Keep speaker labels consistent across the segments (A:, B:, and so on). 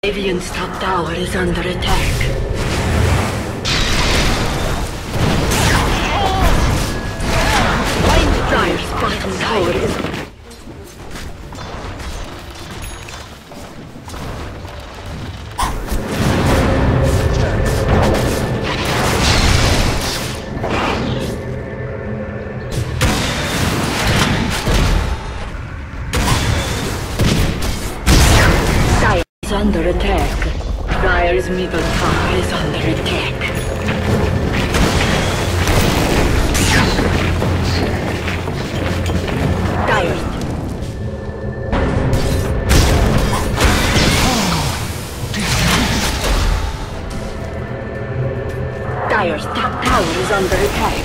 A: Radiant's top tower is under attack. Dire's bottom tower is... under attack. Dire's middle tower is under attack. Dire's top tower is under attack.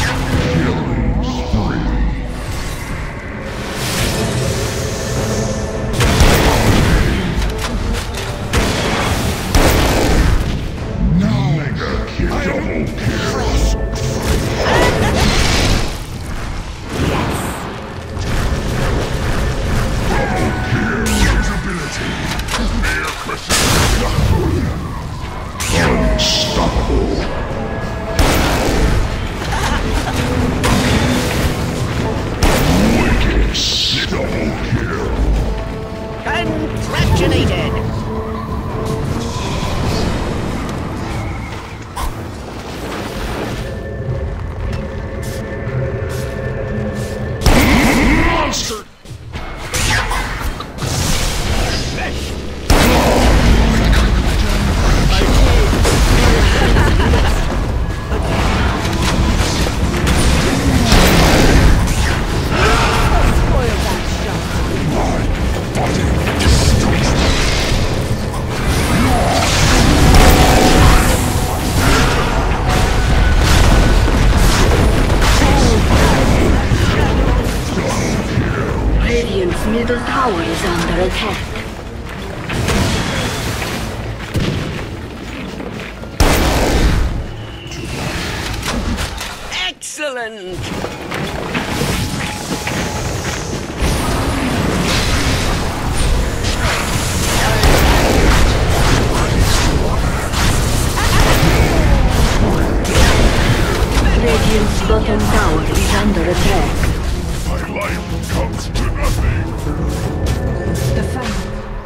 A: Middle tower is under attack. Excellent! Radiant's bottom tower is under attack.
B: My life comes to nothing.
A: The fan.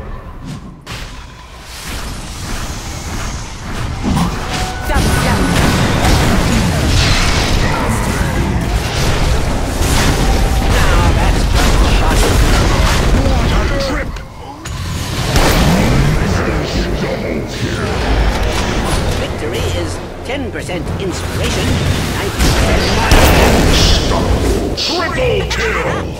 C: Now that's
B: What a trip!
C: victory is 10% inspiration, 90%
B: Triple kill!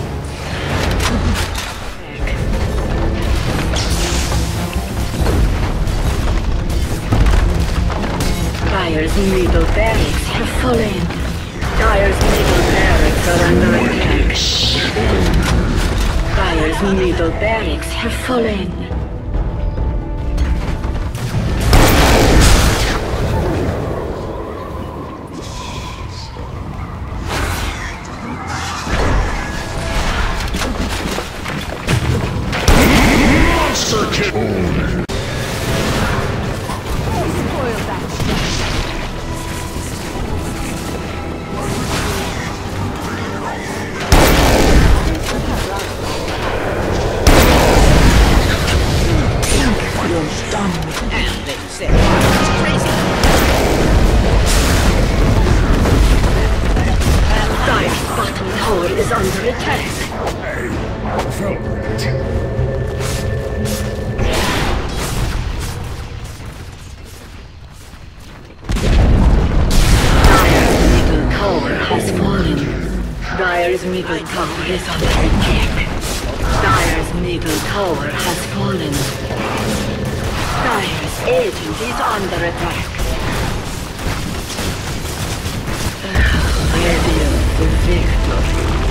A: Dire's middle barracks have fallen. Dire's middle barracks are under attack. Dire's middle barracks have fallen.
B: Monster kill!
A: Dire's bottom tower is under attack. Dire's middle tower is under attack. Dire's middle tower has fallen. Dire's agent is under attack. Radiant the victory.